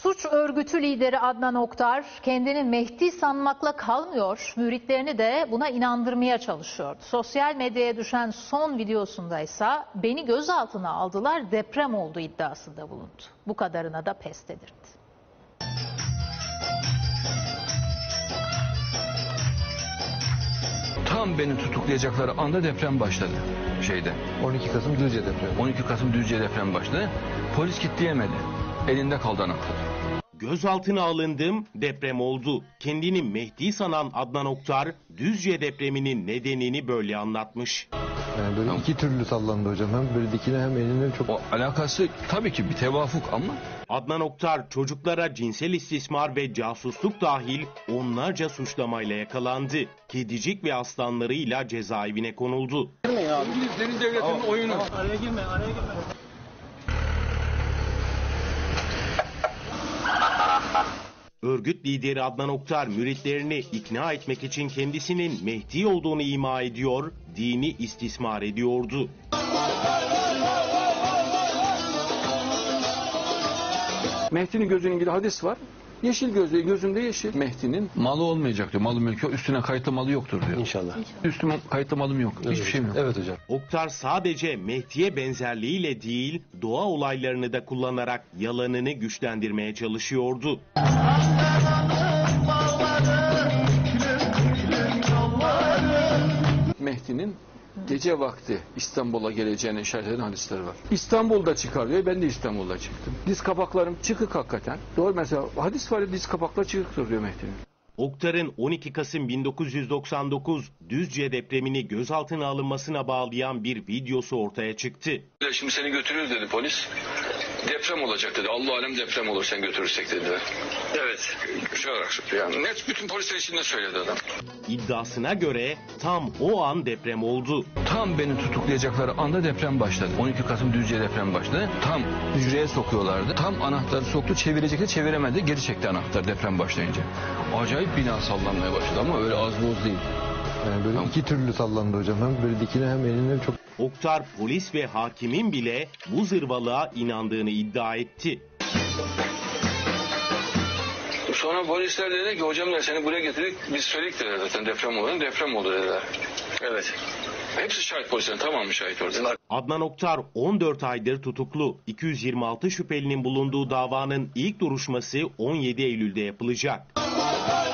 Suç örgütü lideri Adnan Oktar kendini Mehdi sanmakla kalmıyor, müritlerini de buna inandırmaya çalışıyordu. Sosyal medyaya düşen son videosunda ise beni gözaltına aldılar, deprem oldu iddiasında bulundu. Bu kadarına da pes dedirtti. Tam beni tutuklayacakları anda deprem başladı şeyde. 12 Kasım Düzce depremi. 12 Kasım Düzce deprem başladı. Polis kitleyemedi. Elinde kaldı anahtar. Gözaltına alındım, deprem oldu. Kendini Mehdi sanan Adnan Oktar, Düzce depreminin nedenini böyle anlatmış. Yani böyle iki türlü sallandı hocam. Hem böyle dikine hem elinde çok... O alakası tabii ki bir tevafuk ama... Adnan Oktar çocuklara cinsel istismar ve casusluk dahil onlarca suçlamayla yakalandı. Kedicik ve aslanlarıyla cezaevine konuldu. Deniz devletinin oyunu. Araya girme. Örgüt lideri Adnan Oktar müritlerini ikna etmek için kendisinin Mehdi olduğunu ima ediyor, dini istismar ediyordu. Mehdi'nin gözünün ilgili hadis var. Yeşil gözlü, gözünde yeşil. Mehdi'nin malı olmayacak diyor. Malı mülkü üstüne kayıtlı malı yoktur diyor. İnşallah. Üstüme kayıtlı malım yok. Evet, Hiçbir şeyim yok. Evet hocam. Oktar sadece Mehdi'ye benzerliğiyle değil, doğa olaylarını da kullanarak yalanını güçlendirmeye çalışıyordu. Mehdi'nin gece vakti İstanbul'a geleceğine işaret eden hadisleri var. İstanbul'da çıkar diyor. Ben de İstanbul'da çıktım. Diz kapaklarım çıkık hakikaten. Doğru, mesela hadis var ya, diz kapakları çıkıktır diyor Mehdi'nin. Oktar'ın 12 Kasım 1999 Düzce depremini gözaltına alınmasına bağlayan bir videosu ortaya çıktı. Şimdi seni götürürüz dedi polis. Deprem olacak dedi. Allah alem deprem olur sen götürürsek dediler. Evet. Şu olarak yani net bütün polisler içinde söyledi adam. İddiasına göre tam o an deprem oldu. Tam beni tutuklayacakları anda deprem başladı. 12 Kasım Düzce deprem başladı. Tam hücreye sokuyorlardı. Tam anahtarı soktu, çevirecekti, çeviremedi. Geri çekti anahtar deprem başlayınca. Acayip bina sallanmaya başladı ama öyle az boz değil. Yani böyle iki türlü sallandı hocam. Hem böyle dikine hem elinde çok... Oktar polis ve hakimin bile bu zırvalığa inandığını iddia etti. Sonra polisler dedi ki hocam da seni buraya getirdik, biz söyledik dediler zaten deprem olur, deprem olur dediler. Evet. Hepsi şahit, polislerin tamamı şahit orada. Adnan Oktar 14 aydır tutuklu. 226 şüphelinin bulunduğu davanın ilk duruşması 17 Eylül'de yapılacak.